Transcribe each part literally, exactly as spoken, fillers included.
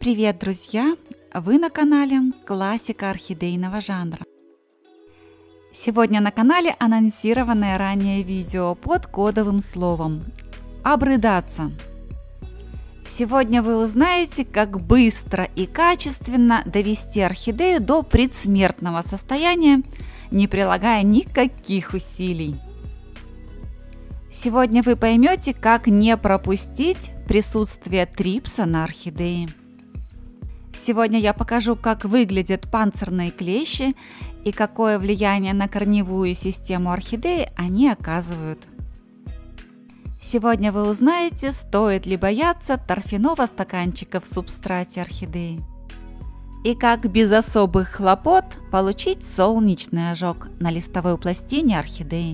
Привет, друзья! Вы на канале Классика орхидейного жанра. Сегодня на канале анонсированное ранее видео под кодовым словом «Обрыдаться». Сегодня вы узнаете, как быстро и качественно довести орхидею до предсмертного состояния, не прилагая никаких усилий. Сегодня вы поймете, как не пропустить присутствие трипса на орхидее. Сегодня я покажу, как выглядят панцирные клещи и какое влияние на корневую систему орхидеи они оказывают. Сегодня вы узнаете, стоит ли бояться торфяного стаканчика в субстрате орхидеи. И как без особых хлопот получить солнечный ожог на листовой пластине орхидеи.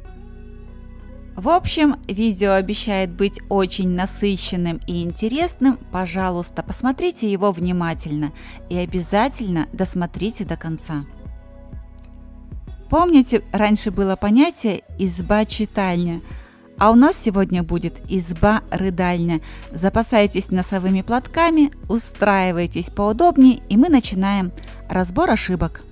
В общем, видео обещает быть очень насыщенным и интересным. Пожалуйста, посмотрите его внимательно и обязательно досмотрите до конца. Помните, раньше было понятие «изба-читальня», а у нас сегодня будет «изба-рыдальня». Запасайтесь носовыми платками, устраивайтесь поудобнее, и мы начинаем разбор ошибок.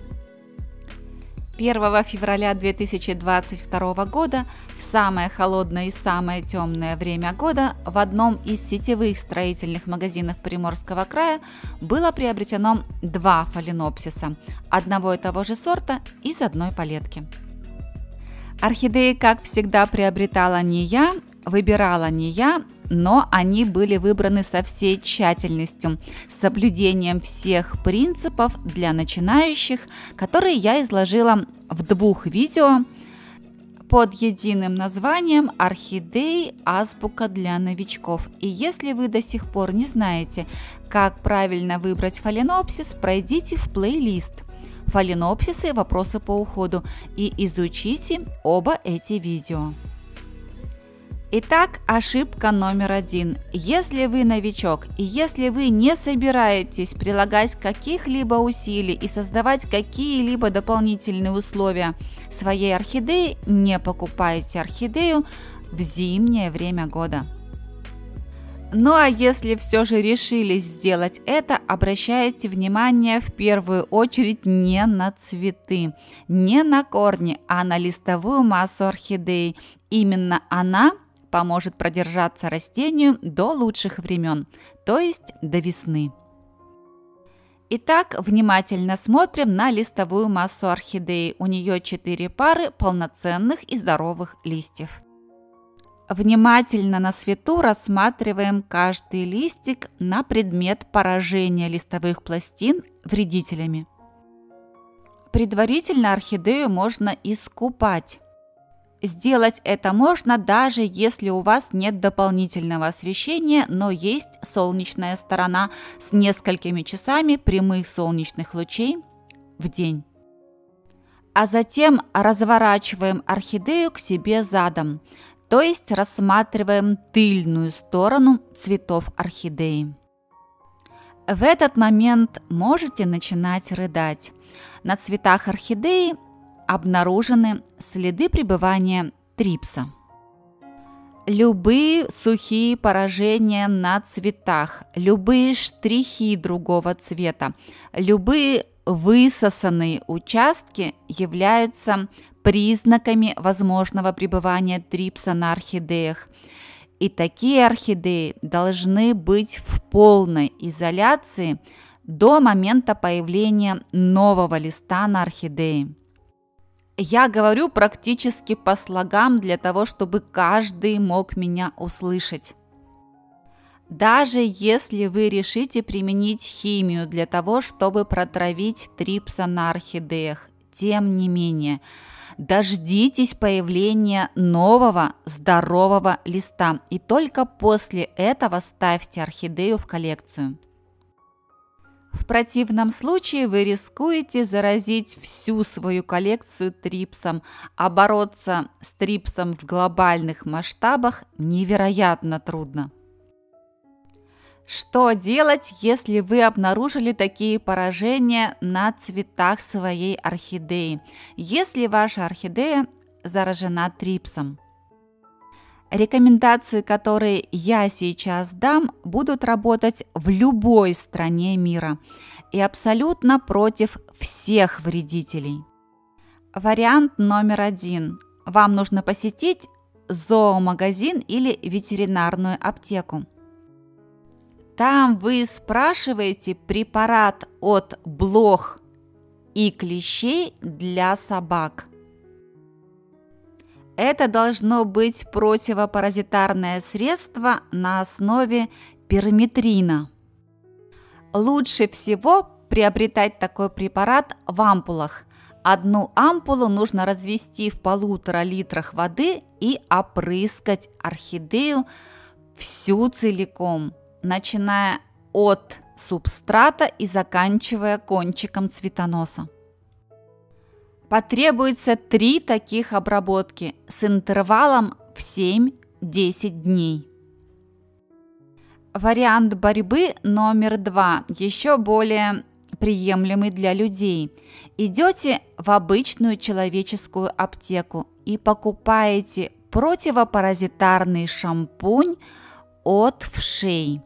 первого февраля две тысячи двадцать второго года, в самое холодное и самое темное время года, в одном из сетевых строительных магазинов Приморского края было приобретено два фаленопсиса одного и того же сорта из одной палетки. Орхидеи, как всегда, приобретала не я, выбирала не я, но они были выбраны со всей тщательностью, с соблюдением всех принципов для начинающих, которые я изложила в двух видео под единым названием «Орхидеи. Азбука для новичков». И если вы до сих пор не знаете, как правильно выбрать фаленопсис, пройдите в плейлист «Фаленопсисы. Вопросы по уходу» и изучите оба эти видео. Итак, ошибка номер один. Если вы новичок и если вы не собираетесь прилагать каких-либо усилий и создавать какие-либо дополнительные условия своей орхидеи, не покупайте орхидею в зимнее время года. Ну а если все же решились сделать это, обращайте внимание в первую очередь не на цветы, не на корни, а на листовую массу орхидеи. Именно она поможет продержаться растению до лучших времен, то есть до весны. Итак, внимательно смотрим на листовую массу орхидеи. У нее четыре пары полноценных и здоровых листьев. Внимательно на свету рассматриваем каждый листик на предмет поражения листовых пластин вредителями. Предварительно орхидею можно искупать. Сделать это можно, даже если у вас нет дополнительного освещения, но есть солнечная сторона с несколькими часами прямых солнечных лучей в день. А затем разворачиваем орхидею к себе задом, то есть рассматриваем тыльную сторону цветов орхидеи. В этот момент можете начинать рыдать. На цветах орхидеи обнаружены следы пребывания трипса. Любые сухие поражения на цветах, любые штрихи другого цвета, любые высосанные участки являются признаками возможного пребывания трипса на орхидеях. И такие орхидеи должны быть в полной изоляции до момента появления нового листа на орхидее. Я говорю практически по слогам для того, чтобы каждый мог меня услышать. Даже если вы решите применить химию для того, чтобы протравить трипса на орхидеях, тем не менее, дождитесь появления нового здорового листа и только после этого ставьте орхидею в коллекцию. В противном случае вы рискуете заразить всю свою коллекцию трипсом, а бороться с трипсом в глобальных масштабах невероятно трудно. Что делать, если вы обнаружили такие поражения на цветах своей орхидеи, если ваша орхидея заражена трипсом? Рекомендации, которые я сейчас дам, будут работать в любой стране мира и абсолютно против всех вредителей. Вариант номер один. Вам нужно посетить зоомагазин или ветеринарную аптеку. Там вы спрашиваете препарат от блох и клещей для собак. Это должно быть противопаразитарное средство на основе перметрина. Лучше всего приобретать такой препарат в ампулах. Одну ампулу нужно развести в полутора литрах воды и опрыскать орхидею всю целиком, начиная от субстрата и заканчивая кончиком цветоноса. Потребуется три таких обработки с интервалом в семь-десять дней. Вариант борьбы номер два еще более приемлемый для людей. Идете в обычную человеческую аптеку и покупаете противопаразитарный шампунь от вшей.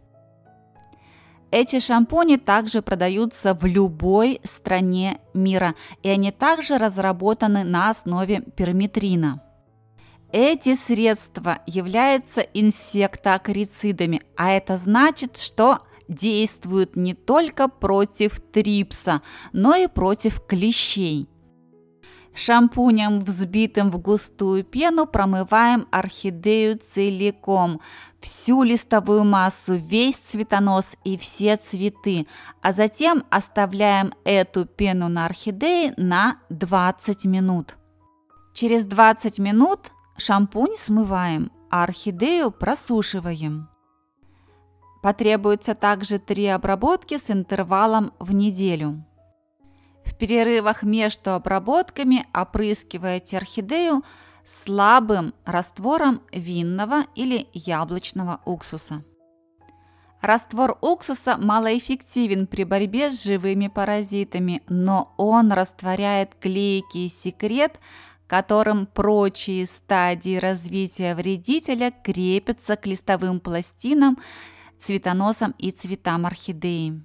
Эти шампуни также продаются в любой стране мира, и они также разработаны на основе перметрина. Эти средства являются инсектоакарицидами, а это значит, что действуют не только против трипса, но и против клещей. Шампунем, взбитым в густую пену, промываем орхидею целиком, всю листовую массу, весь цветонос и все цветы, а затем оставляем эту пену на орхидее на двадцать минут. Через двадцать минут шампунь смываем, а орхидею просушиваем. Потребуется также три обработки с интервалом в неделю. В перерывах между обработками опрыскивайте орхидею слабым раствором винного или яблочного уксуса. Раствор уксуса малоэффективен при борьбе с живыми паразитами, но он растворяет клейкий секрет, которым прочие стадии развития вредителя крепятся к листовым пластинам, цветоносам и цветам орхидеи.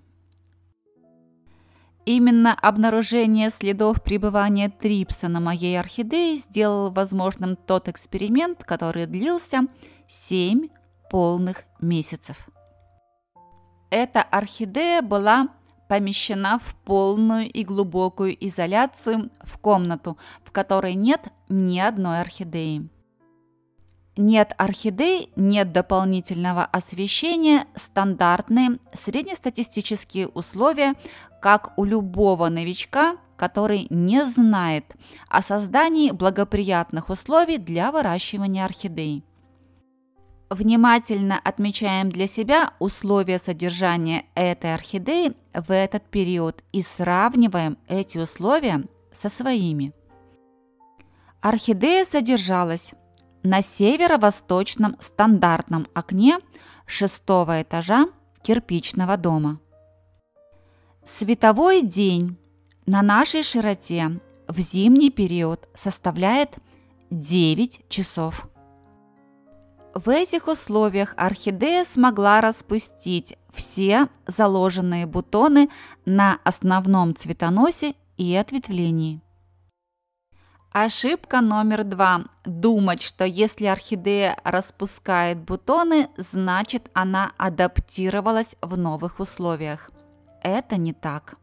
Именно обнаружение следов пребывания трипса на моей орхидее сделал возможным тот эксперимент, который длился семь полных месяцев. Эта орхидея была помещена в полную и глубокую изоляцию в комнату, в которой нет ни одной орхидеи. Нет орхидей, нет дополнительного освещения, стандартные среднестатистические условия, как у любого новичка, который не знает о создании благоприятных условий для выращивания орхидей. Внимательно отмечаем для себя условия содержания этой орхидеи в этот период и сравниваем эти условия со своими. Орхидея содержалась на северо-восточном стандартном окне шестого этажа кирпичного дома. Световой день на нашей широте в зимний период составляет девять часов. В этих условиях орхидея смогла распустить все заложенные бутоны на основном цветоносе и ответвлении. Ошибка номер два. Думать, что если орхидея распускает бутоны, значит она адаптировалась в новых условиях. Это не так.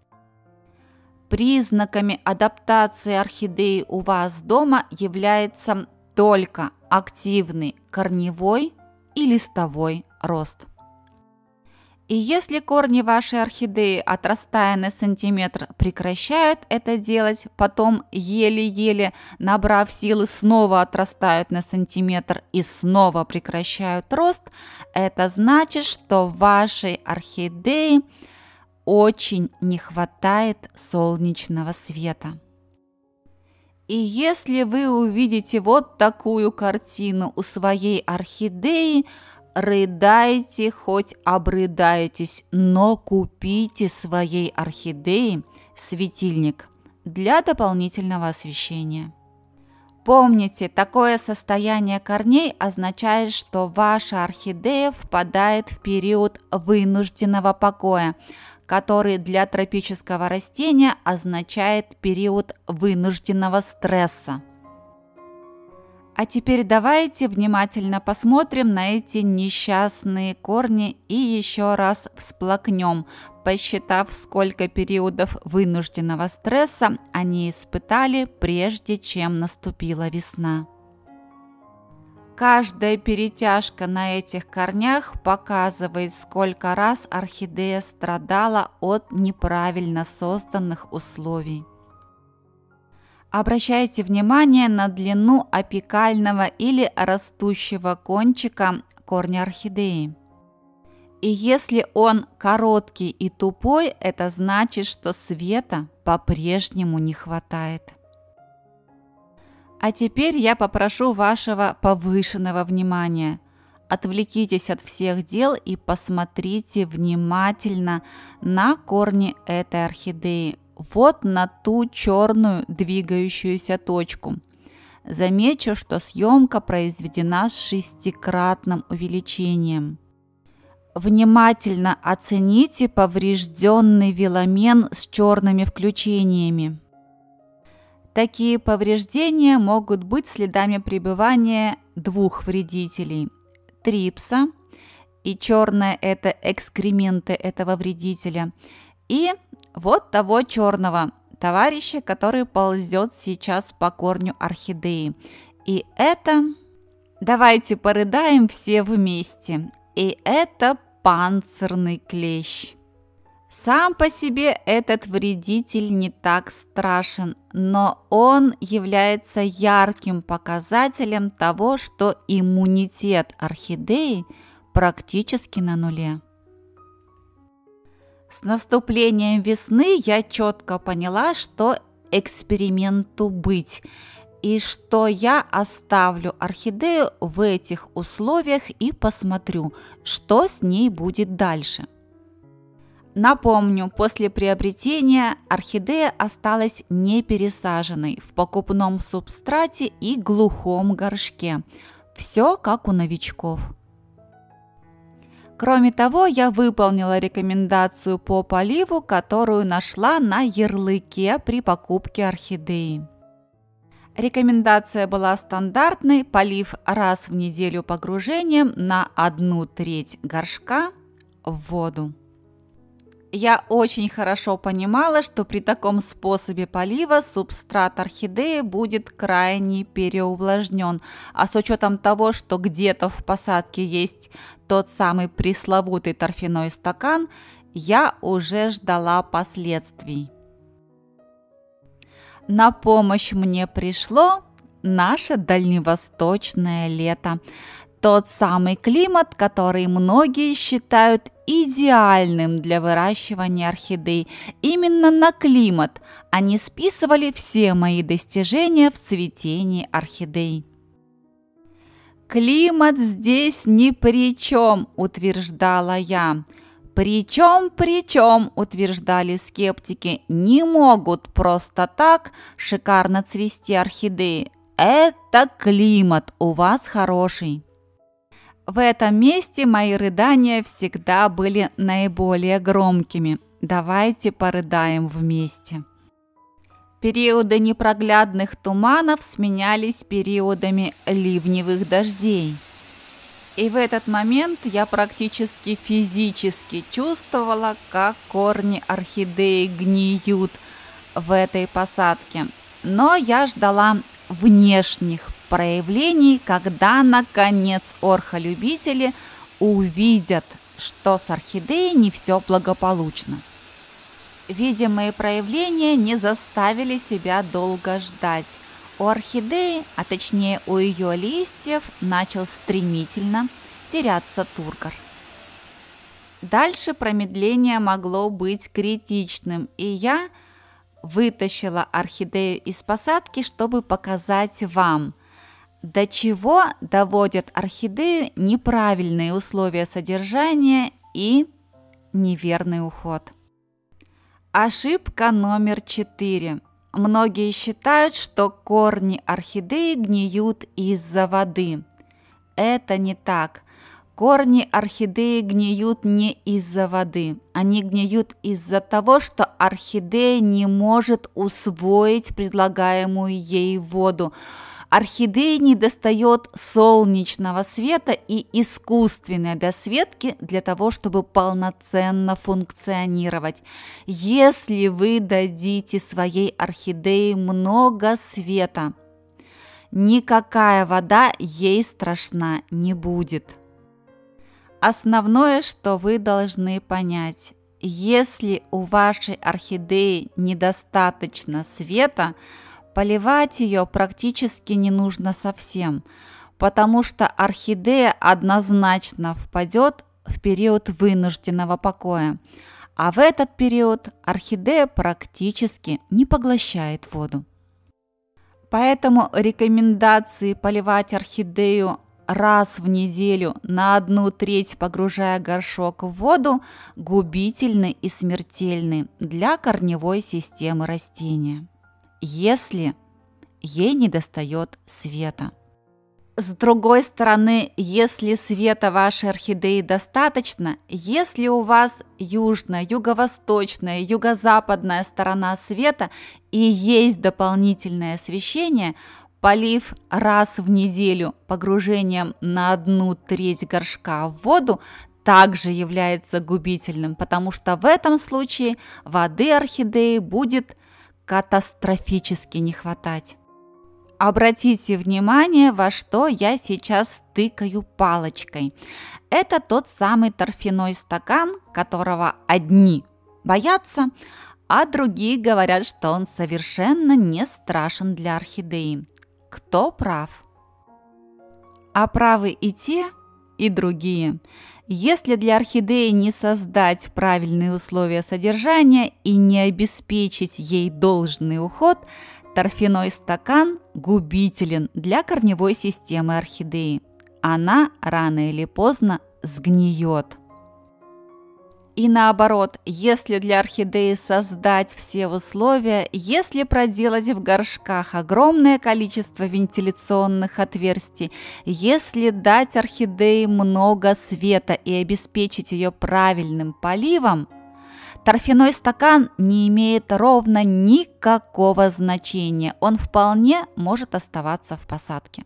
Признаками адаптации орхидеи у вас дома является только активный корневой и листовой рост. И если корни вашей орхидеи, отрастая на сантиметр, прекращают это делать, потом еле-еле, набрав силы, снова отрастают на сантиметр и снова прекращают рост, это значит, что вашей орхидее очень не хватает солнечного света. И если вы увидите вот такую картину у своей орхидеи, рыдайте, хоть обрыдаетесь, но купите своей орхидее светильник для дополнительного освещения. Помните, такое состояние корней означает, что ваша орхидея впадает в период вынужденного покоя, который для тропического растения означает период вынужденного стресса. А теперь давайте внимательно посмотрим на эти несчастные корни и еще раз всплакнем, посчитав, сколько периодов вынужденного стресса они испытали, прежде чем наступила весна. Каждая перетяжка на этих корнях показывает, сколько раз орхидея страдала от неправильно созданных условий. Обращайте внимание на длину апикального или растущего кончика корня орхидеи. И если он короткий и тупой, это значит, что света по-прежнему не хватает. А теперь я попрошу вашего повышенного внимания. Отвлекитесь от всех дел и посмотрите внимательно на корни этой орхидеи. Вот на ту черную двигающуюся точку. Замечу, что съемка произведена с шестикратным увеличением. Внимательно оцените поврежденный веломен с черными включениями. Такие повреждения могут быть следами пребывания двух вредителей – трипса, и черное – это экскременты этого вредителя, и вот того черного товарища, который ползет сейчас по корню орхидеи. И это... Давайте порыдаем все вместе. И это панцирный клещ. Сам по себе этот вредитель не так страшен, но он является ярким показателем того, что иммунитет орхидеи практически на нуле. С наступлением весны я четко поняла, что эксперименту быть, и что я оставлю орхидею в этих условиях и посмотрю, что с ней будет дальше. Напомню, после приобретения орхидея осталась не пересаженной в покупном субстрате и глухом горшке. Все как у новичков. Кроме того, я выполнила рекомендацию по поливу, которую нашла на ярлыке при покупке орхидеи. Рекомендация была стандартной: полив раз в неделю погружением на одну треть горшка в воду. Я очень хорошо понимала, что при таком способе полива субстрат орхидеи будет крайне переувлажнен, а с учетом того, что где-то в посадке есть тот самый пресловутый торфяной стакан, я уже ждала последствий. На помощь мне пришло наше дальневосточное лето. Тот самый климат, который многие считают идеальным для выращивания орхидей. Именно на климат они списывали все мои достижения в цветении орхидей. «Климат здесь ни при чем», утверждала я. «Причем, причем», утверждали скептики, «не могут просто так шикарно цвести орхидеи. Это климат у вас хороший». В этом месте мои рыдания всегда были наиболее громкими. Давайте порыдаем вместе. Периоды непроглядных туманов сменялись периодами ливневых дождей. И в этот момент я практически физически чувствовала, как корни орхидеи гниют в этой посадке. Но я ждала внешних проявлений, когда, наконец, орхолюбители увидят, что с орхидеей не все благополучно. Видимые проявления не заставили себя долго ждать. У орхидеи, а точнее у ее листьев, начал стремительно теряться тургор. Дальше промедление могло быть критичным, и я вытащила орхидею из посадки, чтобы показать вам, до чего доводят орхидею неправильные условия содержания и неверный уход. Ошибка номер четыре. Многие считают, что корни орхидеи гниют из-за воды. Это не так. Корни орхидеи гниют не из-за воды. Они гниют из-за того, что орхидея не может усвоить предлагаемую ей воду. Орхидее недостает солнечного света и искусственной досветки для того, чтобы полноценно функционировать. Если вы дадите своей орхидее много света, никакая вода ей страшна не будет. Основное, что вы должны понять, если у вашей орхидеи недостаточно света, поливать ее практически не нужно совсем, потому что орхидея однозначно впадет в период вынужденного покоя, а в этот период орхидея практически не поглощает воду. Поэтому рекомендации поливать орхидею раз в неделю на одну треть, погружая горшок в воду, губительны и смертельны для корневой системы растения, если ей недостает света. С другой стороны, если света вашей орхидеи достаточно, если у вас южная, юго-восточная, юго-западная сторона света и есть дополнительное освещение, полив раз в неделю погружением на одну треть горшка в воду также является губительным, потому что в этом случае воды орхидеи будет катастрофически не хватать. Обратите внимание, во что я сейчас тыкаю палочкой. Это тот самый торфяной стакан, которого одни боятся, а другие говорят, что он совершенно не страшен для орхидеи. Кто прав? А правы и те, и другие. Если для орхидеи не создать правильные условия содержания и не обеспечить ей должный уход, торфяной стакан губителен для корневой системы орхидеи. Она рано или поздно сгниет. И наоборот, если для орхидеи создать все условия, если проделать в горшках огромное количество вентиляционных отверстий, если дать орхидее много света и обеспечить ее правильным поливом, торфяной стакан не имеет ровно никакого значения, он вполне может оставаться в посадке.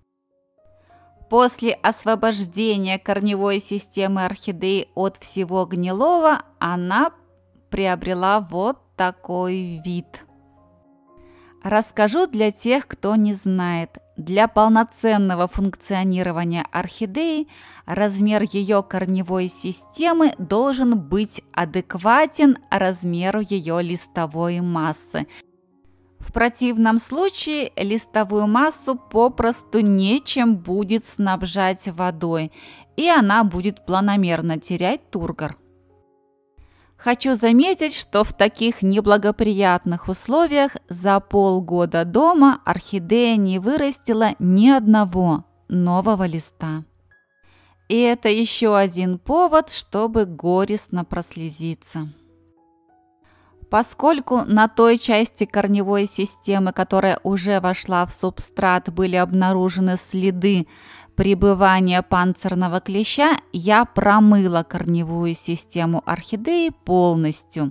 После освобождения корневой системы орхидеи от всего гнилого, она приобрела вот такой вид. Расскажу для тех, кто не знает. Для полноценного функционирования орхидеи размер ее корневой системы должен быть адекватен размеру ее листовой массы. В противном случае листовую массу попросту нечем будет снабжать водой, и она будет планомерно терять тургор. Хочу заметить, что в таких неблагоприятных условиях за полгода дома орхидея не вырастила ни одного нового листа. И это еще один повод, чтобы горестно прослезиться. Поскольку на той части корневой системы, которая уже вошла в субстрат, были обнаружены следы пребывания панцирного клеща, я промыла корневую систему орхидеи полностью.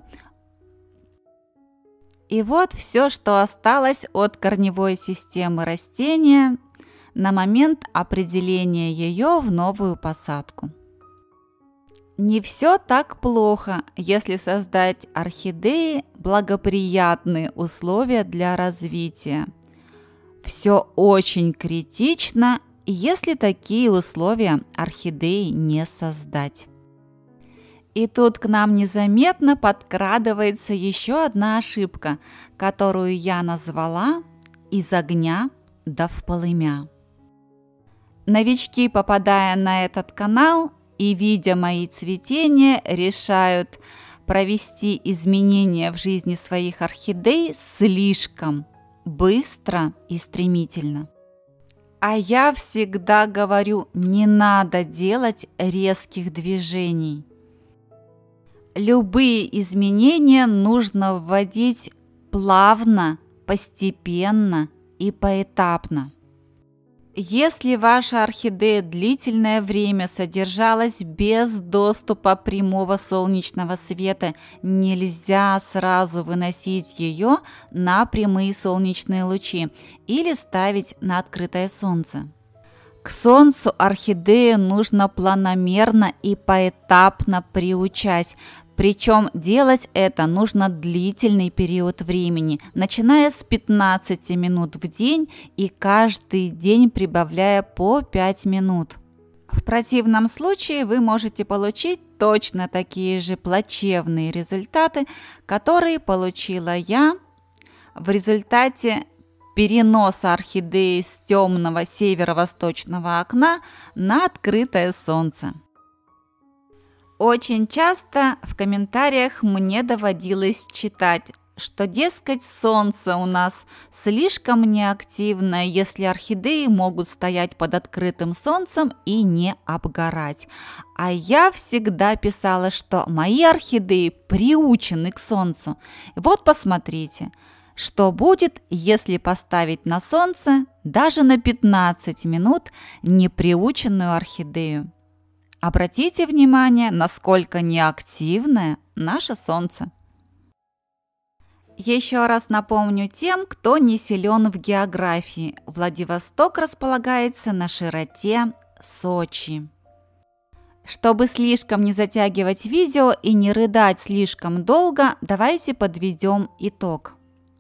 И вот все, что осталось от корневой системы растения на момент определения ее в новую посадку. Не все так плохо, если создать орхидеи благоприятные условия для развития. Все очень критично, если такие условия орхидеи не создать. И тут к нам незаметно подкрадывается еще одна ошибка, которую я назвала «из огня да в полымя». Новички, попадая на этот канал и видя мои цветения, решают провести изменения в жизни своих орхидей слишком быстро и стремительно. А я всегда говорю, не надо делать резких движений. Любые изменения нужно вводить плавно, постепенно и поэтапно. Если ваша орхидея длительное время содержалась без доступа прямого солнечного света, нельзя сразу выносить ее на прямые солнечные лучи или ставить на открытое солнце. К солнцу орхидею нужно планомерно и поэтапно приучать. Причем делать это нужно длительный период времени, начиная с пятнадцати минут в день и каждый день прибавляя по пять минут. В противном случае вы можете получить точно такие же плачевные результаты, которые получила я в результате переноса орхидеи с темного северо-восточного окна на открытое солнце. Очень часто в комментариях мне доводилось читать, что, дескать, солнце у нас слишком неактивное, если орхидеи могут стоять под открытым солнцем и не обгорать. А я всегда писала, что мои орхидеи приучены к солнцу. И вот посмотрите, что будет, если поставить на солнце даже на пятнадцать минут неприученную орхидею. Обратите внимание, насколько неактивное наше солнце. Еще раз напомню тем, кто не силен в географии. Владивосток располагается на широте Сочи. Чтобы слишком не затягивать видео и не рыдать слишком долго, давайте подведем итог.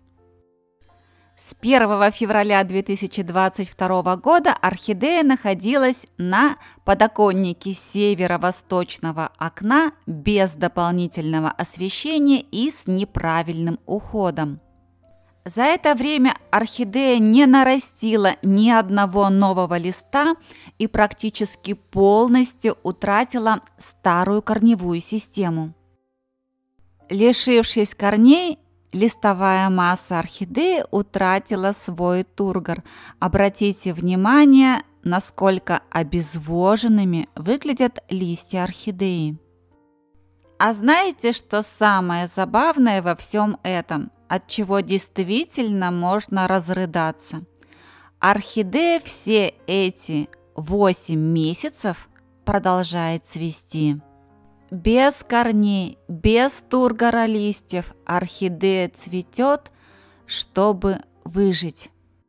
С первого февраля две тысячи двадцать второго года орхидея находилась на подоконнике северо-восточного окна без дополнительного освещения и с неправильным уходом. За это время орхидея не нарастила ни одного нового листа и практически полностью утратила старую корневую систему. Лишившись корней, листовая масса орхидеи утратила свой тургор. Обратите внимание, насколько обезвоженными выглядят листья орхидеи. А знаете, что самое забавное во всем этом, от чего действительно можно разрыдаться? Орхидея все эти восемь месяцев продолжает цвести. Без корней, без тургора листьев орхидея цветет, чтобы выжить.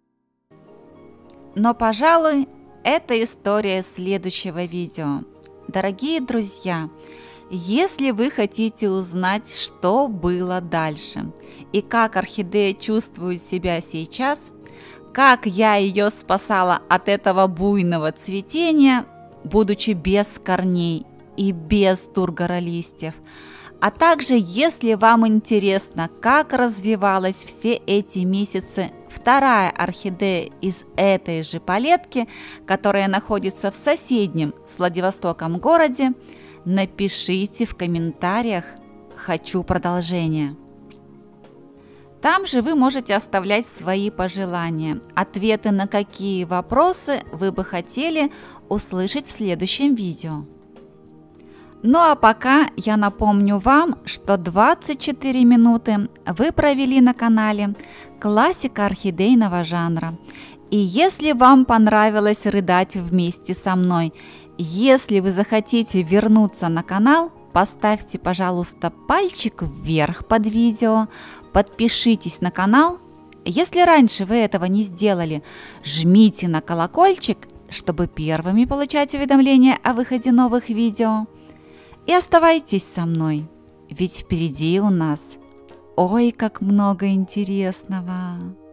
Но, пожалуй, это история следующего видео. Дорогие друзья, если вы хотите узнать, что было дальше и как орхидея чувствует себя сейчас, как я ее спасала от этого буйного цветения, будучи без корней и без тургора листьев. А также, если вам интересно, как развивалась все эти месяцы вторая орхидея из этой же палетки, которая находится в соседнем с Владивостоком городе, напишите в комментариях «Хочу продолжение». Там же вы можете оставлять свои пожелания, ответы на какие вопросы вы бы хотели услышать в следующем видео. Ну а пока я напомню вам, что двадцать четыре минуты вы провели на канале «Классика орхидейного жанра». И если вам понравилось рыдать вместе со мной, если вы захотите вернуться на канал, поставьте, пожалуйста, пальчик вверх под видео, подпишитесь на канал. Если раньше вы этого не сделали, жмите на колокольчик, чтобы первыми получать уведомления о выходе новых видео. И оставайтесь со мной, ведь впереди у нас ой, как много интересного!